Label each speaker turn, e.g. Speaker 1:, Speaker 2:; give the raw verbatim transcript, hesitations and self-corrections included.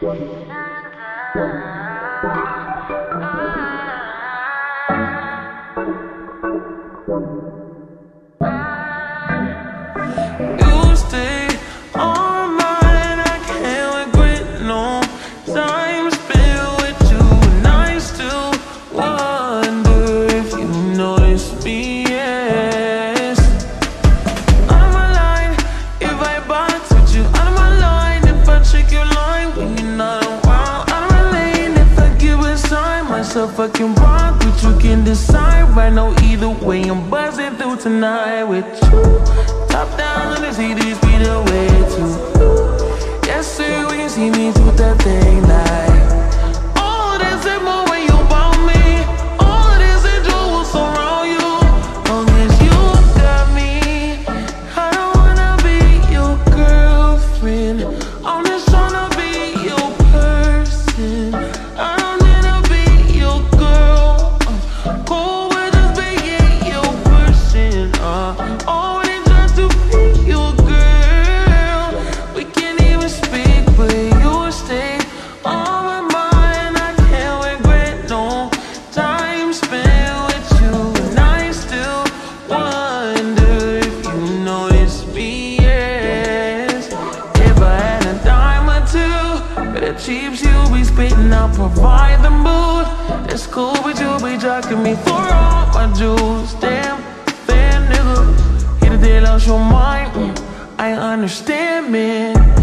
Speaker 1: You stay on my mind, I can't regret no time spent with you, and I still wonder if you notice me. Yes, out of my line if I box with you, out of my line if I check your line when you're not around, out of my lane if I give a sign myself I can rock, but you can decide right now. Either way, I'm buzzing through tonight with you. Top down, let me see these be the way to. Yes, sir, when you see me do that thing like all this and more when you want me. All this and jewels surround you. Long as you got me, I don't wanna be your girlfriend. I'm just tryna be your person. I don't need to be your girl. I'm cool with just being your person. Uh, oh. Cheaps you be spitting out, provide the mood. It's cool, but you be jocking me for all my jewels. Damn, fan nigga, hit a deal out your mind. mm, I understand, man.